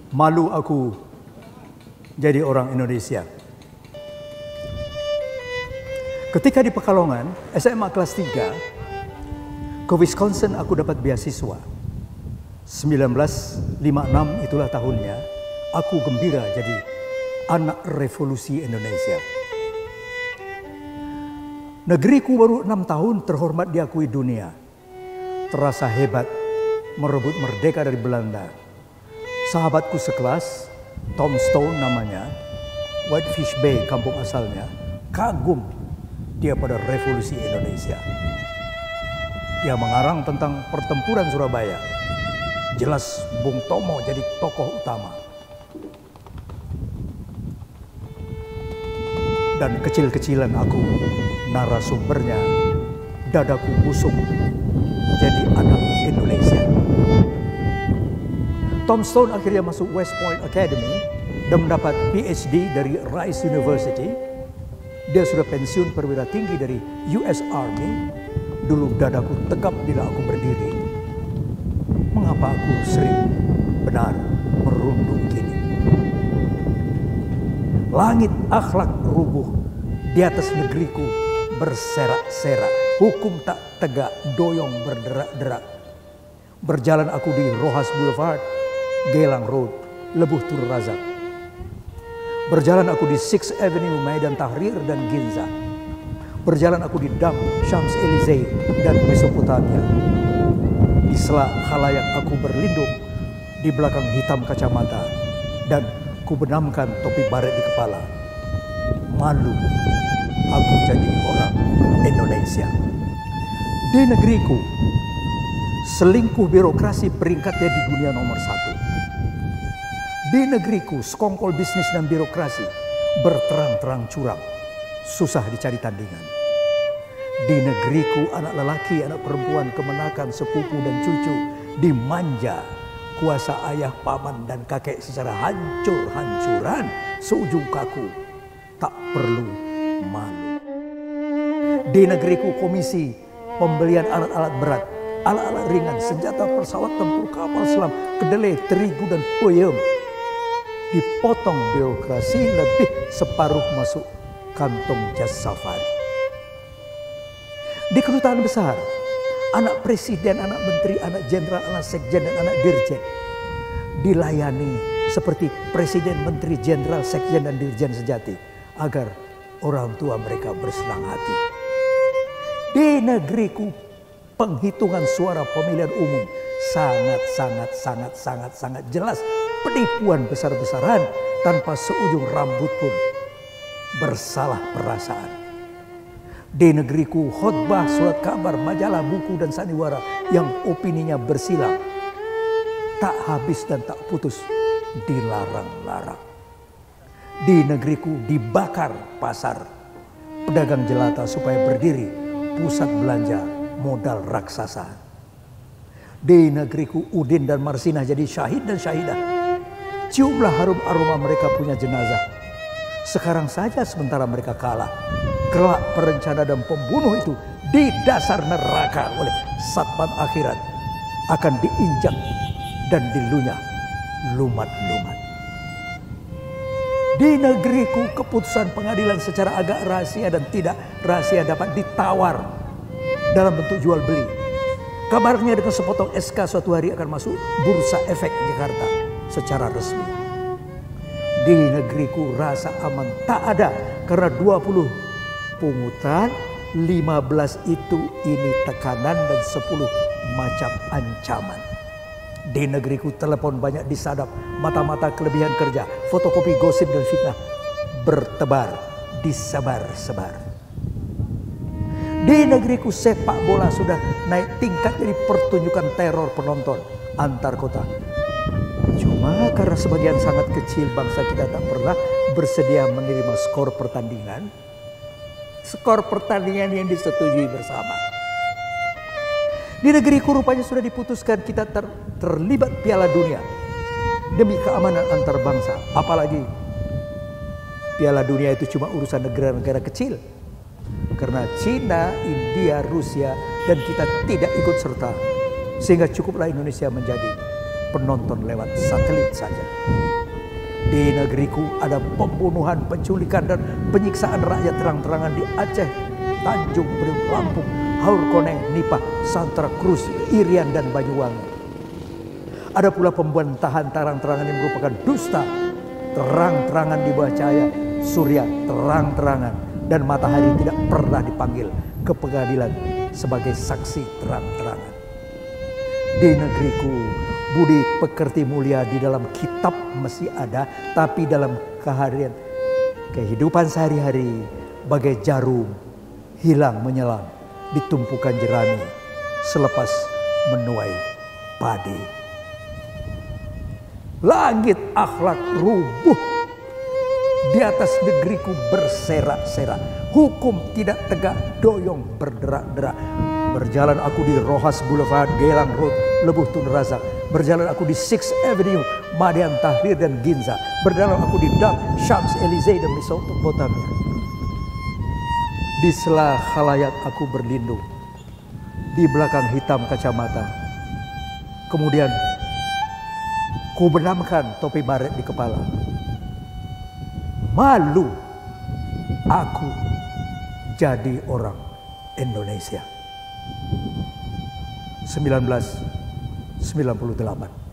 Malu aku jadi orang Indonesia. Ketika di Pekalongan, SMA kelas 3, ke Wisconsin aku dapat beasiswa. 1956 itulah tahunnya, aku gembira jadi anak revolusi Indonesia. Negeriku baru 6 tahun terhormat diakui dunia. Terasa hebat merebut merdeka dari Belanda. Sahabatku sekelas, Tom Stone namanya, Whitefish Bay kampung asalnya, kagum dia pada revolusi Indonesia. Dia mengarang tentang pertempuran Surabaya. Jelas Bung Tomo jadi tokoh utama. Dan kecil-kecilan aku, narasumbernya, dadaku busuk jadi anak Indonesia. Tom Stone akhirnya masuk West Point Academy dan mendapat PhD dari Rice University. Dia sudah pensiun perwira tinggi dari US Army. Dulu dadaku tegap bila aku berdiri. Mengapa aku sering benar merunduk kini? Langit akhlak rubuh di atas negeriku berserak-serak. Hukum tak tegak, doyong berderak-derak. Berjalan aku di Rojas Boulevard, Gelang Road, Lebuh Tur Razak. Berjalan aku di Sixth Avenue, Maidan Tahrir dan Ginza. Berjalan aku di Dam, Champs-Élysées dan Mesopotamia. Di sela khalayak aku berlindung di belakang hitam kacamata dan kubenamkan topi baret di kepala. Malu aku jadi orang Indonesia. Di negeriku, selingkuh birokrasi peringkatnya di dunia nomor 1. Di negeriku, sekongkol bisnis dan birokrasi berterang-terang curang, susah dicari tandingan. Di negeriku, anak lelaki, anak perempuan, kemenakan, sepupu dan cucu dimanja kuasa ayah, paman dan kakek secara hancur-hancuran seujung kaku, tak perlu malu. Di negeriku, komisi pembelian alat-alat berat, alat-alat ringan, senjata, pesawat tempur, kapal selam, kedelai, terigu dan peyem dipotong birokrasi lebih separuh masuk kantong jas safari. Di kedutaan besar, anak presiden, anak menteri, anak jenderal, anak sekjen dan anak dirjen dilayani seperti presiden, menteri, jenderal, sekjen dan dirjen sejati agar orang tua mereka bersenang hati. Di negeriku, penghitungan suara pemilihan umum sangat jelas, penipuan besar-besaran tanpa seujung rambut pun bersalah perasaan. Di negeriku, khotbah, surat kabar, majalah, buku dan sandiwara yang opininya bersilang tak habis dan tak putus dilarang-larang. Di negeriku dibakar pasar, pedagang jelata supaya berdiri pusat belanja modal raksasa. Di negeriku, Udin dan Marsinah jadi syahid dan syahidah. Ciumlah harum aroma mereka punya jenazah. Sekarang saja sementara mereka kalah, kelak perencana dan pembunuh itu di dasar neraka oleh Satpam akhirat akan diinjak dan dilunyah lumat-lumat. Di negeriku, keputusan pengadilan secara agak rahasia dan tidak rahasia dapat ditawar dalam bentuk jual beli. Kabarnya dengan sepotong SK suatu hari akan masuk Bursa Efek Jakarta secara resmi. Di negeriku rasa aman tak ada karena 20 pungutan, 15 itu ini tekanan dan 10 macam ancaman. Di negeriku telepon banyak disadap, mata-mata kelebihan kerja, fotokopi gosip dan fitnah bertebar, disebar-sebar. Di negeriku sepak bola sudah naik tingkat jadi pertunjukan teror penonton antar kota. Cuma karena sebagian sangat kecil bangsa kita tak pernah bersedia menerima skor pertandingan. Skor pertandingan yang disetujui bersama. Di negeriku rupanya sudah diputuskan kita terlibat Piala Dunia demi keamanan antar bangsa. Apalagi Piala Dunia itu cuma urusan negara-negara kecil. Karena Cina, India, Rusia dan kita tidak ikut serta. Sehingga cukuplah Indonesia menjadi penonton lewat satelit saja. Di negeriku ada pembunuhan, penculikan, dan penyiksaan rakyat terang-terangan di Aceh, Tanjung Priok, Lampung, Haur Koneng, Nipah, Santara Cruz, Irian, dan Banyuwangi. Ada pula pembantahan terang-terangan yang merupakan dusta, terang-terangan di bawah cahaya surya terang-terangan, dan matahari tidak pernah dipanggil ke pengadilan sebagai saksi terang-terangan. Di negeriku, budi pekerti mulia di dalam kitab masih ada, tapi dalam keharian kehidupan sehari-hari bagai jarum hilang menyelam di tumpukan jerami selepas menuai padi. Langit akhlak rubuh, di atas negeriku berserak-serak, hukum tidak tegak, doyong berderak-derak. Berjalan aku di Rojas Boulevard, Gelang Road, Lebuh Tun Razak. Berjalan aku di 6th Avenue, Madian Tahrir dan Ginza. Berjalan aku di Dam, Shams Elysee dan Mesopotamia. Di sela khalayak aku berlindung, di belakang hitam kacamata. Kemudian ku benamkan topi baret di kepala. Malu aku jadi orang Indonesia. 1998.